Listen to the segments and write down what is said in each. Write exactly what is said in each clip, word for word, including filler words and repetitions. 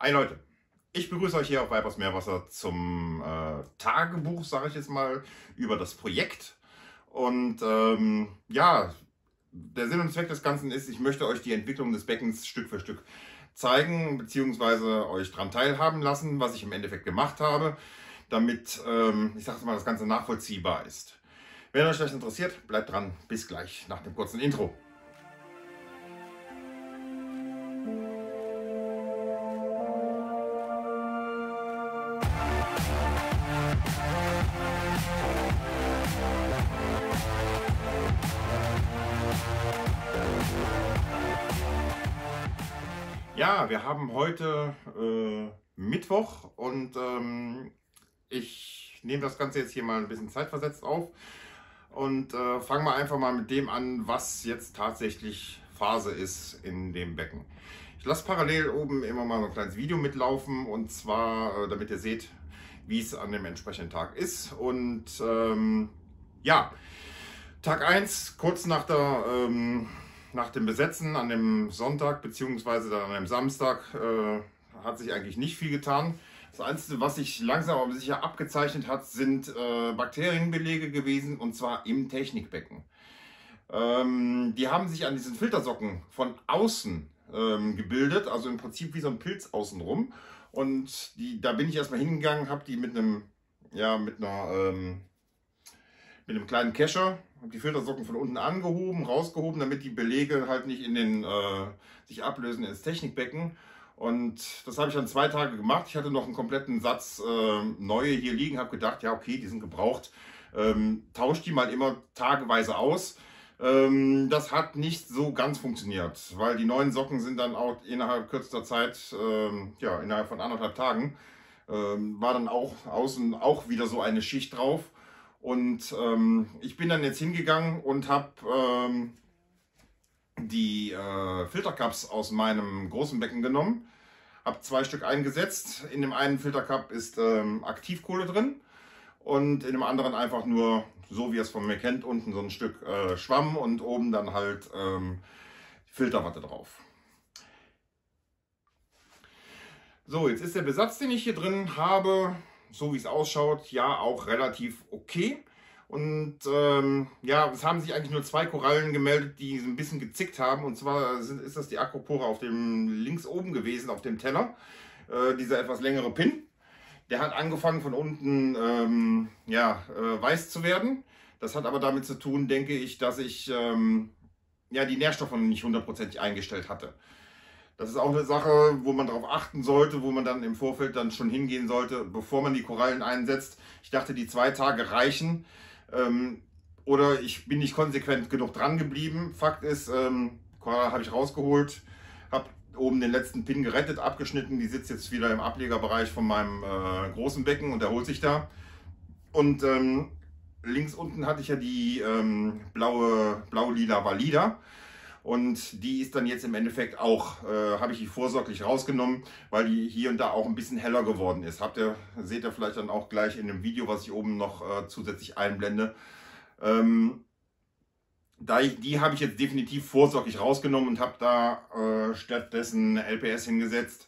Hi Leute, ich begrüße euch hier auf Weibers Meerwasser zum äh, Tagebuch, sage ich jetzt mal, über das Projekt. Und ähm, ja, der Sinn und Zweck des Ganzen ist, ich möchte euch die Entwicklung des Beckens Stück für Stück zeigen, beziehungsweise euch daran teilhaben lassen, was ich im Endeffekt gemacht habe, damit, ähm, ich sage mal, das Ganze nachvollziehbar ist. Wenn euch das interessiert, bleibt dran, bis gleich nach dem kurzen Intro. Ja, wir haben heute äh, Mittwoch und ähm, ich nehme das Ganze jetzt hier mal ein bisschen zeitversetzt auf und äh, fange mal einfach mal mit dem an, was jetzt tatsächlich Phase ist in dem Becken. Ich lasse parallel oben immer mal ein kleines Video mitlaufen, und zwar, äh, damit ihr seht, wie es an dem entsprechenden Tag ist. Und ähm, ja, Tag eins, kurz nach der... Ähm, Nach dem Besetzen an dem Sonntag bzw. dann an dem Samstag äh, hat sich eigentlich nicht viel getan. Das Einzige, was sich langsam aber sicher abgezeichnet hat, sind äh, Bakterienbelege gewesen, und zwar im Technikbecken. Ähm, die haben sich an diesen Filtersocken von außen ähm, gebildet, also im Prinzip wie so ein Pilz außenrum. Und die, da bin ich erstmal hingegangen, habe die mit einem, ja, mit einer, ähm, mit einem kleinen Kescher, habe die Filtersocken von unten angehoben, rausgehoben, damit die Belege halt nicht in den, äh, sich ablösen ins Technikbecken. Und das habe ich dann zwei Tage gemacht. Ich hatte noch einen kompletten Satz äh, neue hier liegen, habe gedacht, ja okay, die sind gebraucht, ähm, tausche die mal immer tageweise aus. Ähm, das hat nicht so ganz funktioniert, weil die neuen Socken sind dann auch innerhalb kürzester Zeit, ähm, ja, innerhalb von anderthalb Tagen, ähm, war dann auch außen auch wieder so eine Schicht drauf. Und ähm, ich bin dann jetzt hingegangen und habe ähm, die äh, Filtercups aus meinem großen Becken genommen, habe zwei Stück eingesetzt. In dem einen Filtercup ist ähm, Aktivkohle drin und in dem anderen einfach nur, so wie ihr es von mir kennt, unten so ein Stück äh, Schwamm und oben dann halt ähm, Filterwatte drauf. So, jetzt ist der Besatz, den ich hier drin habe, so wie es ausschaut, ja auch relativ okay. Und ähm, ja, es haben sich eigentlich nur zwei Korallen gemeldet, die so ein bisschen gezickt haben. Und zwar sind, ist das die Acropora auf dem links oben gewesen, auf dem Teller. Äh, dieser etwas längere Pin. Der hat angefangen von unten ähm, ja, äh, weiß zu werden. Das hat aber damit zu tun, denke ich, dass ich ähm, ja, die Nährstoffe nicht hundertprozentig eingestellt hatte. Das ist auch eine Sache, wo man darauf achten sollte, wo man dann im Vorfeld dann schon hingehen sollte, bevor man die Korallen einsetzt. Ich dachte, die zwei Tage reichen, ähm, oder ich bin nicht konsequent genug dran geblieben. Fakt ist, ähm, Koralle habe ich rausgeholt, habe oben den letzten Pin gerettet, abgeschnitten. Die sitzt jetzt wieder im Ablegerbereich von meinem äh, großen Becken und erholt sich da. Und ähm, links unten hatte ich ja die ähm, blaue, blau-lila Valida. Und die ist dann jetzt im Endeffekt auch, äh, habe ich die vorsorglich rausgenommen, weil die hier und da auch ein bisschen heller geworden ist. Habt ihr, seht ihr vielleicht dann auch gleich in dem Video, was ich oben noch äh, zusätzlich einblende. Ähm, da ich, die habe ich jetzt definitiv vorsorglich rausgenommen und habe da äh, stattdessen L P S hingesetzt.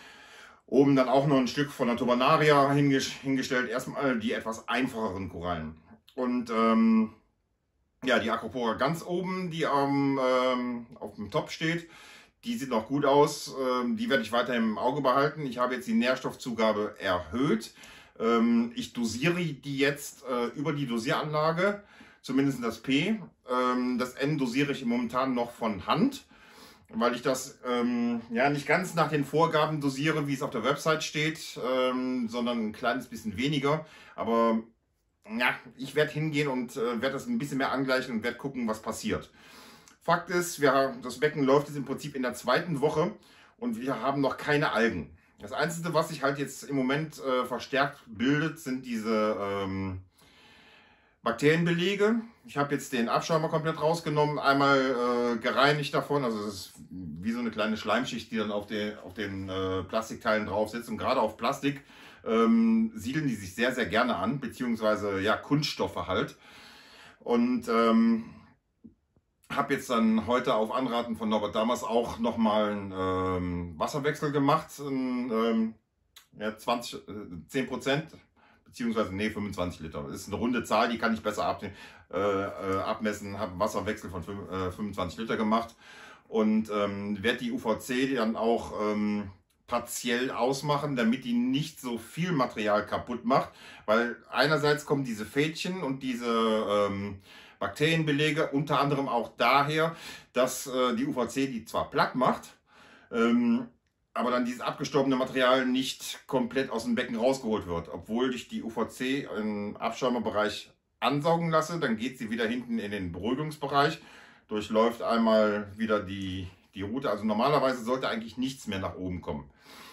Oben dann auch noch ein Stück von der Turbanaria hingestellt. Erstmal die etwas einfacheren Korallen. Und ähm, ja, die Acropora ganz oben, die am, ähm, auf dem Top steht, die sieht noch gut aus. Ähm, die werde ich weiter im Auge behalten. Ich habe jetzt die Nährstoffzugabe erhöht. Ähm, ich dosiere die jetzt äh, über die Dosieranlage, zumindest das P. Ähm, das N dosiere ich momentan noch von Hand, weil ich das ähm, ja nicht ganz nach den Vorgaben dosiere, wie es auf der Website steht, ähm, sondern ein kleines bisschen weniger. Aber ja, ich werde hingehen und äh, werde das ein bisschen mehr angleichen und werde gucken, was passiert. Fakt ist, wir, das Becken läuft jetzt im Prinzip in der zweiten Woche und wir haben noch keine Algen. Das Einzige, was sich halt jetzt im Moment äh, verstärkt bildet, sind diese ähm, Bakterienbelege. Ich habe jetzt den Abschäumer komplett rausgenommen, einmal äh, gereinigt davon. Also es ist wie so eine kleine Schleimschicht, die dann auf, den, auf den äh, Plastikteilen drauf sitzt. Und gerade auf Plastik ähm, siedeln die sich sehr, sehr gerne an, beziehungsweise ja, Kunststoffe halt. Und ähm, habe jetzt dann heute auf Anraten von Norbert Damers auch nochmal einen ähm, Wasserwechsel gemacht. Ein, ähm, ja, zwanzig, äh, zehn Prozent, beziehungsweise nee, fünfundzwanzig Liter. Das ist eine runde Zahl, die kann ich besser ab, äh, äh, abmessen. Habe einen Wasserwechsel von äh, fünfundzwanzig Liter gemacht und ähm, werde die U V C dann auch ähm, partiell ausmachen, damit die nicht so viel Material kaputt macht. Weil einerseits kommen diese Fädchen und diese ähm, Bakterienbelege unter anderem auch daher, dass äh, die U V C die zwar platt macht, ähm, aber dann dieses abgestorbene Material nicht komplett aus dem Becken rausgeholt wird. Obwohl ich die U V C im Abschäumerbereich ansaugen lasse, dann geht sie wieder hinten in den Beruhigungsbereich, durchläuft einmal wieder die, die Route. Also normalerweise sollte eigentlich nichts mehr nach oben kommen.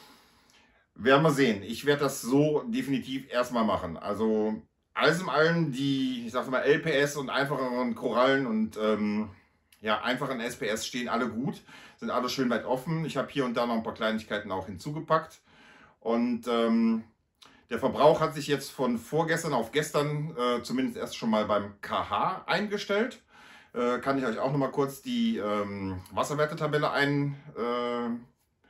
Werden wir sehen. Ich werde das so definitiv erstmal machen. Also alles in allem die, ich sag mal, L P S und einfacheren Korallen und ähm, ja, einfachen S P S stehen alle gut, sind alle schön weit offen. Ich habe hier und da noch ein paar Kleinigkeiten auch hinzugepackt. Und ähm, der Verbrauch hat sich jetzt von vorgestern auf gestern äh, zumindest erst schon mal beim K H eingestellt. Äh, kann ich euch auch noch mal kurz die ähm, Wasserwertetabelle einblenden.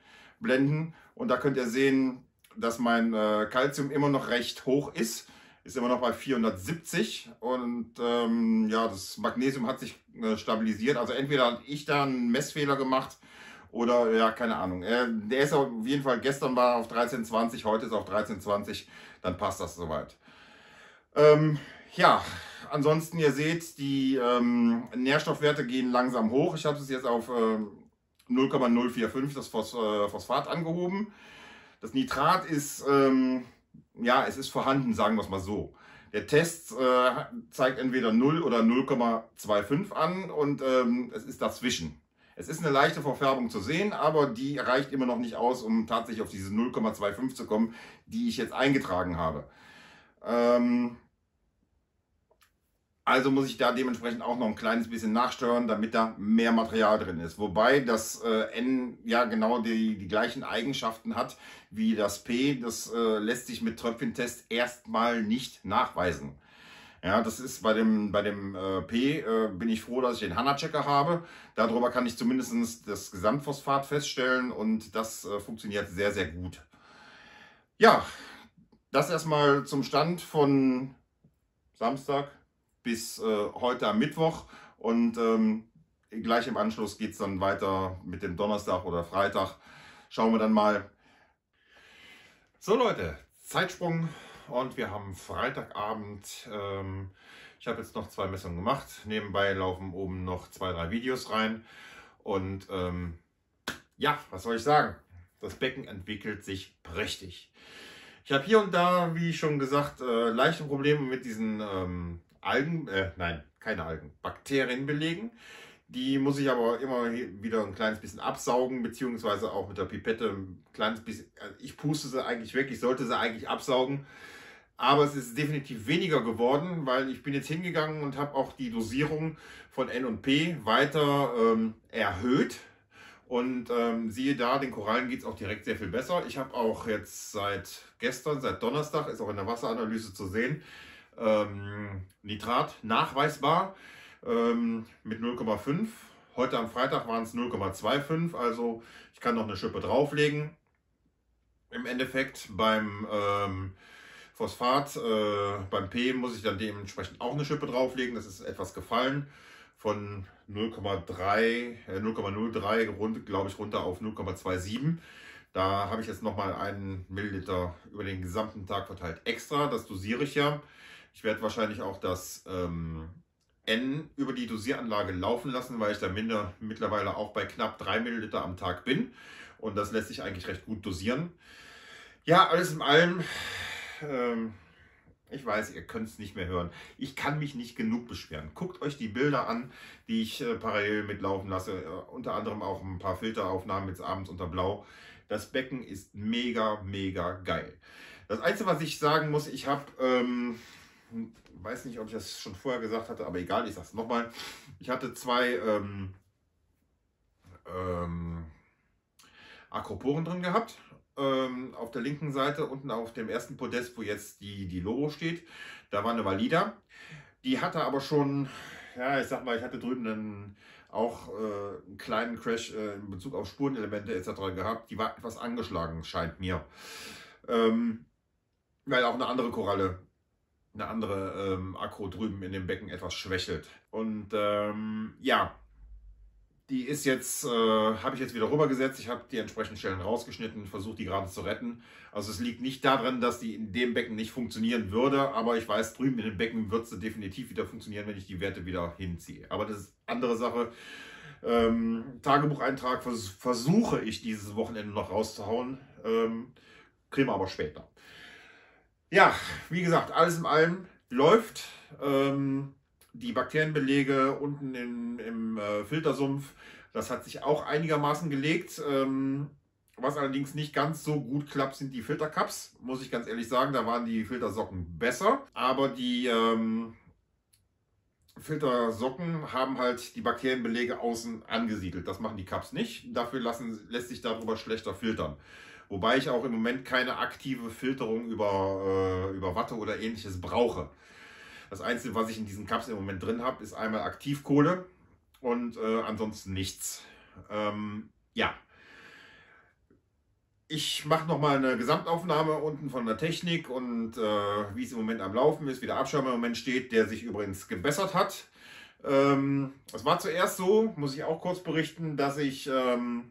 Äh, und da könnt ihr sehen, dass mein äh, Calcium immer noch recht hoch ist. Ist immer noch bei vierhundertsiebzig und ähm, ja, das Magnesium hat sich äh, stabilisiert. Also entweder habe ich da einen Messfehler gemacht oder ja, keine Ahnung. Äh, der ist auf jeden Fall, gestern war auf dreizehn zwanzig, heute ist auf dreizehn zwanzig, dann passt das soweit. Ähm, ja, ansonsten ihr seht, die ähm, Nährstoffwerte gehen langsam hoch. Ich habe es jetzt auf äh, null Komma null vier fünf, das Phos äh, Phosphat, angehoben. Das Nitrat ist... Ähm, ja, es ist vorhanden, sagen wir es mal so. Der Test äh, zeigt entweder null oder null Komma fünfundzwanzig an und ähm, es ist dazwischen. Es ist eine leichte Verfärbung zu sehen, aber die reicht immer noch nicht aus, um tatsächlich auf diese null Komma fünfundzwanzig zu kommen, die ich jetzt eingetragen habe. Ähm, also muss ich da dementsprechend auch noch ein kleines bisschen nachsteuern, damit da mehr Material drin ist. Wobei das äh, N ja genau die, die gleichen Eigenschaften hat wie das P. Das äh, lässt sich mit Tröpfchentest erstmal nicht nachweisen. Ja, das ist bei dem, bei dem äh, P, äh, bin ich froh, dass ich den Hanna-Checker habe. Darüber kann ich zumindest das Gesamtphosphat feststellen und das äh, funktioniert sehr, sehr gut. Ja, das erstmal zum Stand von Samstag bis äh, heute am Mittwoch und ähm, gleich im Anschluss geht es dann weiter mit dem Donnerstag oder Freitag. Schauen wir dann mal. So Leute, Zeitsprung und wir haben Freitagabend. Ähm, ich habe jetzt noch zwei Messungen gemacht. Nebenbei laufen oben noch zwei, drei Videos rein und ähm, ja, was soll ich sagen? Das Becken entwickelt sich prächtig. Ich habe hier und da, wie schon gesagt, äh, leichte Probleme mit diesen ähm, Algen, äh, nein, keine Algen, Bakterien belegen. Die muss ich aber immer wieder ein kleines bisschen absaugen, beziehungsweise auch mit der Pipette ein kleines bisschen, also ich puste sie eigentlich weg, ich sollte sie eigentlich absaugen. Aber es ist definitiv weniger geworden, weil ich bin jetzt hingegangen und habe auch die Dosierung von N und P weiter ähm, erhöht. Und ähm, siehe da, den Korallen geht es auch direkt sehr viel besser. Ich habe auch jetzt seit gestern, seit Donnerstag, ist auch in der Wasseranalyse zu sehen, ähm, Nitrat nachweisbar ähm, mit null Komma fünf. Heute am Freitag waren es null Komma fünfundzwanzig, also ich kann noch eine Schippe drauflegen. Im Endeffekt beim ähm, Phosphat, äh, beim P muss ich dann dementsprechend auch eine Schippe drauflegen. Das ist etwas gefallen von null Komma drei, äh, null Komma null drei, glaube ich, runter auf null Komma siebenundzwanzig. Da habe ich jetzt nochmal einen Milliliter über den gesamten Tag verteilt extra. Das dosiere ich ja. Ich werde wahrscheinlich auch das ähm, N über die Dosieranlage laufen lassen, weil ich da minder, mittlerweile auch bei knapp drei Milliliter am Tag bin. Und das lässt sich eigentlich recht gut dosieren. Ja, alles in allem, ähm, ich weiß, ihr könnt es nicht mehr hören. Ich kann mich nicht genug beschweren. Guckt euch die Bilder an, die ich äh, parallel mitlaufen lasse. Äh, unter anderem auch ein paar Filteraufnahmen jetzt abends unter Blau. Das Becken ist mega, mega geil. Das Einzige, was ich sagen muss, ich habe, ähm, weiß nicht, ob ich das schon vorher gesagt hatte, aber egal, ich sage es nochmal. Ich hatte zwei ähm, ähm, Acroporen drin gehabt. Ähm, auf der linken Seite, unten auf dem ersten Podest, wo jetzt die, die Logo steht, da war eine Valida. Die hatte aber schon, ja, ich sag mal, ich hatte drüben einen, auch äh, einen kleinen Crash äh, in Bezug auf Spurenelemente et cetera gehabt. Die war etwas angeschlagen, scheint mir. Ähm, weil auch eine andere Koralle, eine andere ähm, Akku drüben in dem Becken etwas schwächelt. Und ähm, ja, die ist jetzt, äh, habe ich jetzt wieder rübergesetzt. Ich habe die entsprechenden Stellen rausgeschnitten, versucht die gerade zu retten. Also es liegt nicht daran, dass die in dem Becken nicht funktionieren würde, aber ich weiß, drüben in dem Becken wird sie definitiv wieder funktionieren, wenn ich die Werte wieder hinziehe. Aber das ist andere Sache. Ähm, Tagebucheintrag vers versuche ich dieses Wochenende noch rauszuhauen. Ähm, kriegen wir aber später. Ja, wie gesagt, alles in allem läuft. Ähm, die Bakterienbelege unten in, im äh, Filtersumpf, das hat sich auch einigermaßen gelegt. Ähm, was allerdings nicht ganz so gut klappt, sind die Filtercups, muss ich ganz ehrlich sagen. Da waren die Filtersocken besser, aber die ähm, Filtersocken haben halt die Bakterienbelege außen angesiedelt. Das machen die Cups nicht. Dafür lassen, lässt sich darüber schlechter filtern. Wobei ich auch im Moment keine aktive Filterung über, äh, über Watte oder ähnliches brauche. Das Einzige, was ich in diesen Cups im Moment drin habe, ist einmal Aktivkohle und äh, ansonsten nichts. Ähm, ja. Ich mache nochmal eine Gesamtaufnahme unten von der Technik und äh, wie es im Moment am Laufen ist, wie der Abschaum im Moment steht, der sich übrigens gebessert hat. Ähm, es war zuerst so, muss ich auch kurz berichten, dass ich, ähm,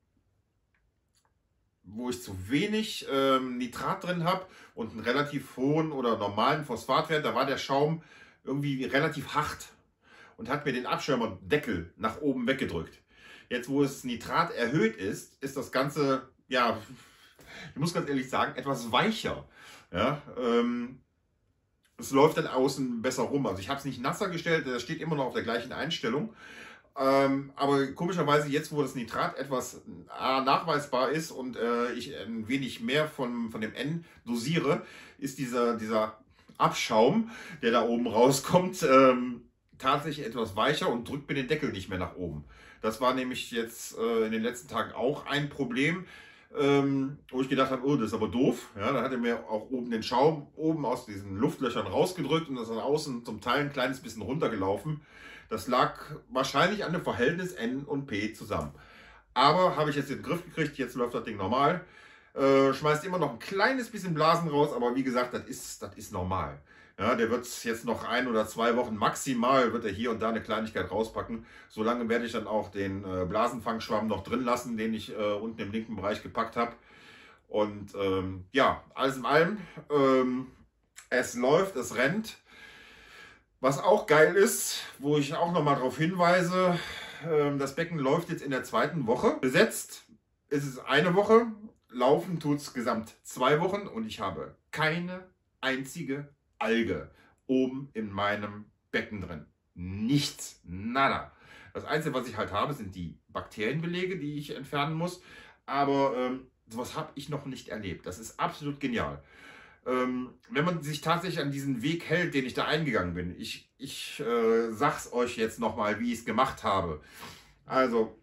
wo ich zu wenig ähm, Nitrat drin habe und einen relativ hohen oder normalen Phosphatwert, da war der Schaum irgendwie relativ hart und hat mir den Abschirmerdeckel nach oben weggedrückt. Jetzt, wo es Nitrat erhöht ist, ist das Ganze, ja, ich muss ganz ehrlich sagen, etwas weicher. Ja, ähm, es läuft dann außen besser rum. Also ich habe es nicht nasser gestellt, das steht immer noch auf der gleichen Einstellung. Ähm, aber komischerweise jetzt, wo das Nitrat etwas äh, nachweisbar ist und äh, ich ein wenig mehr von, von dem N dosiere, ist dieser, dieser Abschaum, der da oben rauskommt, ähm, tatsächlich etwas weicher und drückt mir den Deckel nicht mehr nach oben. Das war nämlich jetzt äh, in den letzten Tagen auch ein Problem, ähm, wo ich gedacht habe, oh, das ist aber doof. Ja, dann hat er mir auch oben den Schaum oben aus diesen Luftlöchern rausgedrückt und das ist dann außen zum Teil ein kleines bisschen runtergelaufen. Das lag wahrscheinlich an dem Verhältnis N und P zusammen. Aber habe ich jetzt in den Griff gekriegt, jetzt läuft das Ding normal. Äh, schmeißt immer noch ein kleines bisschen Blasen raus, aber wie gesagt, das ist, das ist normal. Ja, der wird jetzt noch ein oder zwei Wochen maximal, wird er hier und da eine Kleinigkeit rauspacken. Solange werde ich dann auch den äh, Blasenfangschwamm noch drin lassen, den ich äh, unten im linken Bereich gepackt habe. Und ähm, ja, alles in allem, ähm, es läuft, es rennt. Was auch geil ist, wo ich auch nochmal darauf hinweise, das Becken läuft jetzt in der zweiten Woche. Besetzt ist es eine Woche, laufen tut es gesamt zwei Wochen und ich habe keine einzige Alge oben in meinem Becken drin. Nichts, nada. Das Einzige, was ich halt habe, sind die Bakterienbelege, die ich entfernen muss. Aber ähm, sowas habe ich noch nicht erlebt. Das ist absolut genial. Ähm, wenn man sich tatsächlich an diesen Weg hält, den ich da eingegangen bin. Ich, ich äh, sag's euch jetzt nochmal, wie ich es gemacht habe. Also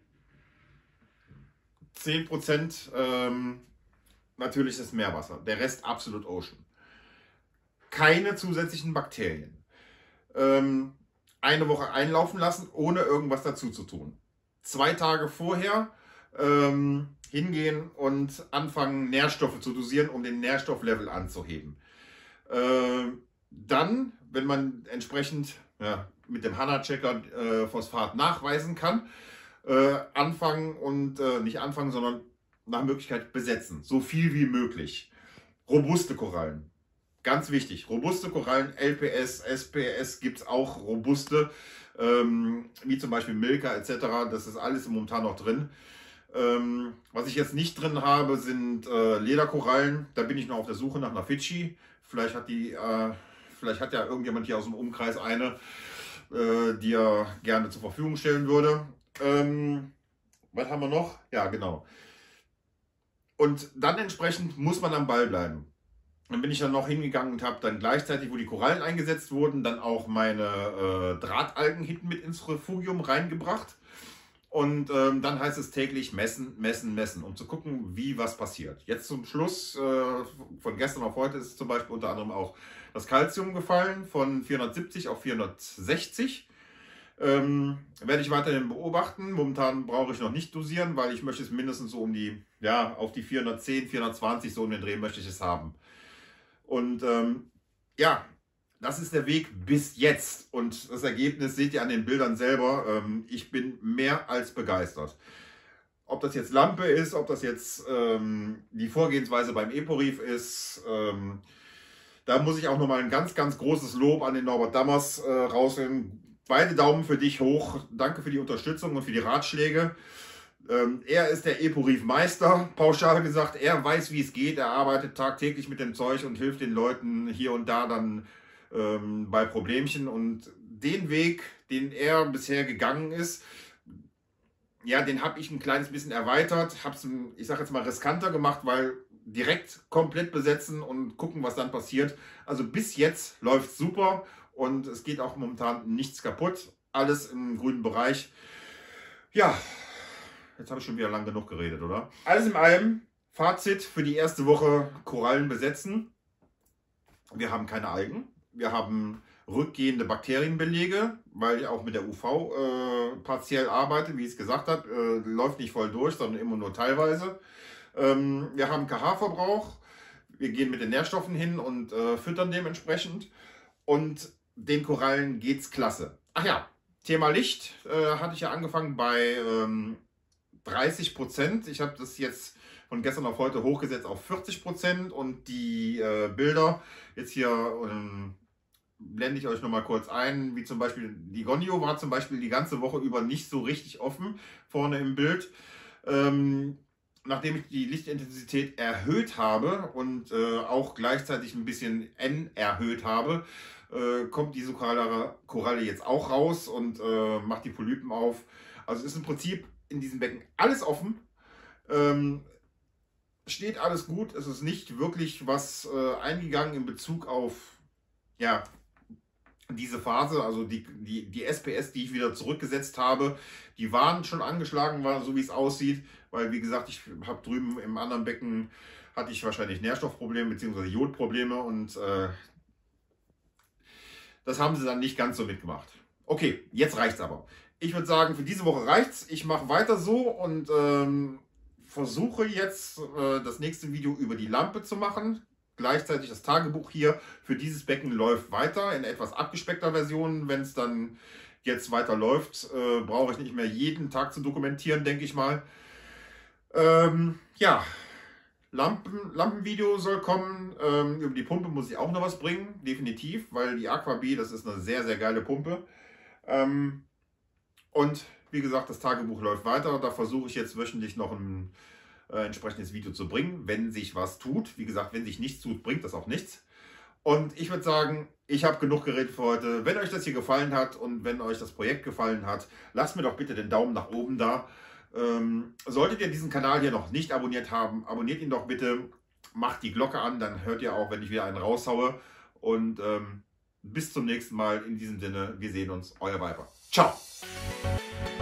zehn Prozent ähm, natürliches Meerwasser, der Rest absolut Ocean. Keine zusätzlichen Bakterien. Ähm, eine Woche einlaufen lassen, ohne irgendwas dazu zu tun. Zwei Tage vorher ähm, hingehen und anfangen, Nährstoffe zu dosieren, um den Nährstofflevel anzuheben. Äh, dann, wenn man entsprechend ja, mit dem HANA-Checker äh, Phosphat nachweisen kann, äh, anfangen und äh, nicht anfangen, sondern nach Möglichkeit besetzen. So viel wie möglich. Robuste Korallen. Ganz wichtig. Robuste Korallen, L P S, S P S gibt es auch robuste, ähm, wie zum Beispiel Milka et cetera. Das ist alles momentan noch drin. Ähm, was ich jetzt nicht drin habe, sind äh, Lederkorallen. Da bin ich noch auf der Suche nach einer Fidschi. Vielleicht hat die, äh, vielleicht hat ja irgendjemand hier aus dem Umkreis eine, äh, die er gerne zur Verfügung stellen würde. Ähm, was haben wir noch? Ja, genau. Und dann entsprechend muss man am Ball bleiben. Dann bin ich dann noch hingegangen und habe dann gleichzeitig, wo die Korallen eingesetzt wurden, dann auch meine äh, Drahtalgen hinten mit ins Refugium reingebracht. Und ähm, dann heißt es täglich messen, messen, messen, um zu gucken, wie was passiert. Jetzt zum Schluss, äh, von gestern auf heute, ist zum Beispiel unter anderem auch das Calcium gefallen von vierhundertsiebzig auf vierhundertsechzig. Ähm, werde ich weiterhin beobachten. Momentan brauche ich noch nicht dosieren, weil ich möchte es mindestens so um die, ja, auf die vierhundertzehn, vierhundertzwanzig so um den Dreh möchte ich es haben. Und ähm, ja, das ist der Weg bis jetzt. Und das Ergebnis seht ihr an den Bildern selber. Ähm, ich bin mehr als begeistert. Ob das jetzt Lampe ist, ob das jetzt ähm, die Vorgehensweise beim Epo-Reef ist, ähm, da muss ich auch nochmal ein ganz, ganz großes Lob an den Norbert Dammers äh, rausnehmen. Beide Daumen für dich hoch. Danke für die Unterstützung und für die Ratschläge. Ähm, er ist der Epo-Reef-Meister, pauschal gesagt. Er weiß, wie es geht. Er arbeitet tagtäglich mit dem Zeug und hilft den Leuten hier und da dann ähm, bei Problemchen. Und den Weg, den er bisher gegangen ist, ja, den habe ich ein kleines bisschen erweitert. Habe es, ich sage jetzt mal, riskanter gemacht, weil direkt komplett besetzen und gucken, was dann passiert. Also bis jetzt läuft es super. Und es geht auch momentan nichts kaputt. Alles im grünen Bereich. Ja, jetzt habe ich schon wieder lang genug geredet, oder? Alles in allem, Fazit für die erste Woche: Korallen besetzen. Wir haben keine Algen. Wir haben rückgehende Bakterienbelege, weil ich auch mit der U V äh, partiell arbeite, wie ich es gesagt habe. Äh, läuft nicht voll durch, sondern immer nur teilweise. Ähm, wir haben K H-Verbrauch. Wir gehen mit den Nährstoffen hin und äh, füttern dementsprechend. Und den Korallen geht's klasse. Ach ja, Thema Licht äh, hatte ich ja angefangen bei ähm, dreißig Prozent. Ich habe das jetzt von gestern auf heute hochgesetzt auf vierzig Prozent und die äh, Bilder jetzt hier ähm, blende ich euch noch mal kurz ein, wie zum Beispiel die Gonio war zum Beispiel die ganze Woche über nicht so richtig offen vorne im Bild. Ähm, nachdem ich die Lichtintensität erhöht habe und äh, auch gleichzeitig ein bisschen N erhöht habe, äh, kommt diese Koralle, Koralle jetzt auch raus und äh, macht die Polypen auf. Also ist im Prinzip in diesem Becken alles offen. Ähm, steht alles gut. Es ist nicht wirklich was äh, eingegangen in Bezug auf ja, diese Phase. Also die, die, die S P S, die ich wieder zurückgesetzt habe, die waren schon angeschlagen, war so wie es aussieht. Weil wie gesagt, ich habe drüben im anderen Becken hatte ich wahrscheinlich Nährstoffprobleme bzw. Jodprobleme und äh, das haben sie dann nicht ganz so mitgemacht. Okay, jetzt reicht's aber. Ich würde sagen, für diese Woche reicht's. Ich mache weiter so und ähm, versuche jetzt äh, das nächste Video über die Lampe zu machen. Gleichzeitig das Tagebuch hier für dieses Becken läuft weiter in etwas abgespeckter Version. Wenn es dann jetzt weiter läuft, äh, brauche ich nicht mehr jeden Tag zu dokumentieren, denke ich mal. Ähm, ja. Lampen, Lampenvideo soll kommen. Ähm, über die Pumpe muss ich auch noch was bringen, definitiv, weil die Aqua B, das ist eine sehr, sehr geile Pumpe. Ähm, und wie gesagt, das Tagebuch läuft weiter. Da versuche ich jetzt wöchentlich noch ein äh, entsprechendes Video zu bringen, wenn sich was tut. Wie gesagt, wenn sich nichts tut, bringt das auch nichts. Und ich würde sagen, ich habe genug geredet für heute. Wenn euch das hier gefallen hat und wenn euch das Projekt gefallen hat, lasst mir doch bitte den Daumen nach oben da. Ähm, solltet ihr diesen Kanal hier noch nicht abonniert haben, abonniert ihn doch bitte, macht die Glocke an, dann hört ihr auch, wenn ich wieder einen raushaue. Und ähm, bis zum nächsten Mal. In diesem Sinne, wir sehen uns, euer Viper. Ciao!